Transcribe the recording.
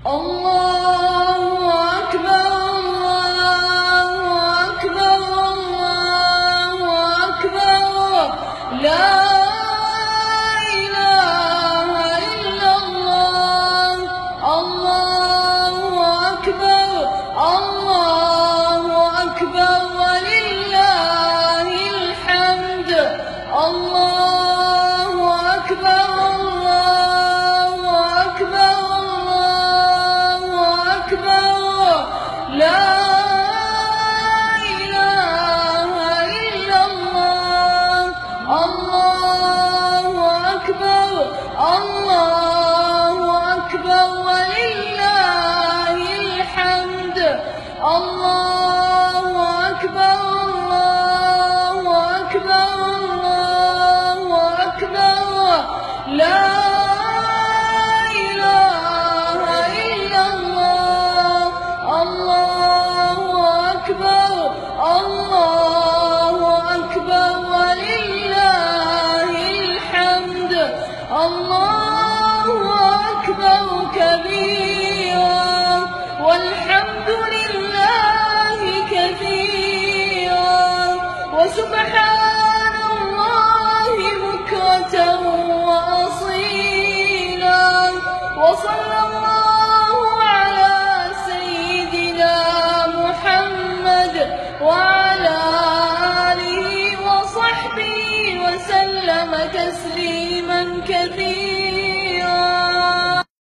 الله أكبر الله أكبر الله أكبر لا إله إلا الله الله أكبر الله أكبر ولله الحمد الله أكبر الله أكبر الله أكبر لا إله إلا الله الله أكبر الله أكبر ولله الحمد الله أكبر الله أكبر الله أكبر لا إله إلا الله الله أكبر الله أكبر ولله الحمد الله أكبر كبيرا والحمد لله كثيرا وسبحان